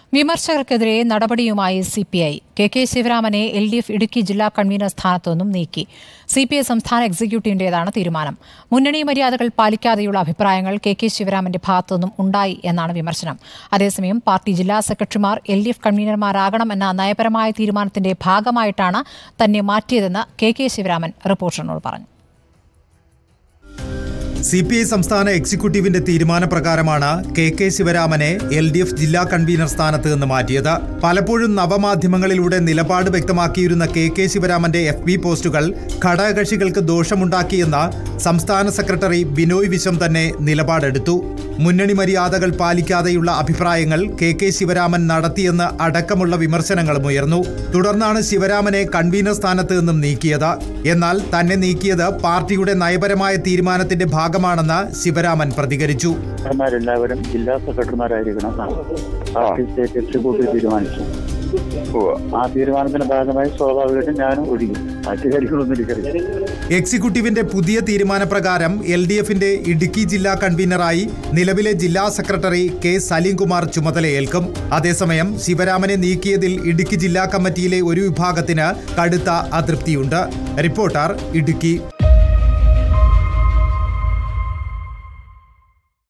വിമർശകർക്കെതിരെ നടപടിയുമായി CPI. K ശിവരാമനെ LDF Idukki ജില്ലാ കൺവീനർ സ്ഥാനത്തു നിന്നും നീക്കി. സിപിഐ സംസ്ഥാന എക്സിക്യൂട്ടീവിന്റേതാണ് തീരുമാനം. മുന്നണി മര്യാദകൾ പാലിക്കാതെയുള്ള അഭിപ്രായങ്ങൾ കെ ശിവരാമന്റെ ഭാഗത്തുനിന്നും ഉണ്ടായി എന്നാണ് വിമർശനം. അതേസമയം പാർട്ടി ജില്ലാ സെക്രട്ടറിമാർ LDF കൺവീനർമാരാകണമെന്ന നയപരമായ തീരുമാനത്തിന്റെ ഭാഗമായിട്ടാണ് തന്നെ മാറ്റിയതെന്ന് കെ ശിവരാമൻ റിപ്പോർട്ടറിനോട് പറഞ്ഞു. സിപിഐ സംസ്ഥാന എക്സിക്യൂട്ടീവിന്റെ തീരുമാനപ്രകാരമാണ് കെ ശിവരാമനെ LDF ജില്ലാ കൺവീനർ സ്ഥാനത്ത് നിന്ന് മാറ്റിയത്. പലപ്പോഴും നവമാധ്യമങ്ങളിലൂടെ നിലപാട് വ്യക്തമാക്കിയിരുന്ന കെ ശിവരാമന്റെ FB പോസ്റ്റുകൾ ഘടകകക്ഷികൾക്ക് ദോഷമുണ്ടാക്കിയെന്ന് സംസ്ഥാന സെക്രട്ടറി ബിനോയ് വിശ്വം തന്നെ നിലപാടെടുത്തു. മുന്നണി മര്യാദകൾ പാലിക്കാതെയുള്ള അഭിപ്രായങ്ങൾ കെ ശിവരാമൻ നടത്തിയെന്ന് അടക്കമുള്ള വിമർശനങ്ങളും ഉയർന്നു. തുടർന്നാണ് ശിവരാമനെ കൺവീനർ സ്ഥാനത്ത് നിന്നും നീക്കിയത്. എന്നാൽ തന്നെ നീക്കിയത് പാർട്ടിയുടെ നയപരമായ തീരുമാനത്തിന്റെ ഭാഗമാണെന്ന് ശിവരാമൻ പ്രതികരിച്ചു. എല്ലാവരും ജില്ലാ സെക്രട്ടറിമാരായിരിക്കണം പാർട്ടി സ്റ്റേറ്റ് എക്സിക്യൂട്ടീവ് തീരുമാനിച്ചു. ആ തീരുമാനത്തിന്റെ ഭാഗമായി സ്വാഭാവികമായിട്ടും ഞാനും ഒഴിയും. മറ്റു കാര്യങ്ങളൊന്നും എനിക്കറിയില്ല. എക്സിക്യൂട്ടീവിന്റെ പുതിയ തീരുമാനപ്രകാരം LDFന്റെ ഇടുക്കി ജില്ലാ കൺവീനറായി നിലവിലെ ജില്ലാ സെക്രട്ടറി K സലീംകുമാർ ചുമതലയേൽക്കും. അതേസമയം ശിവരാമനെ നീക്കിയതിൽ ഇടുക്കി ജില്ലാ കമ്മിറ്റിയിലെ ഒരു വിഭാഗത്തിന് കടുത്ത അതൃപ്തിയുണ്ട്. റിപ്പോർട്ടർ, ഇടുക്കി.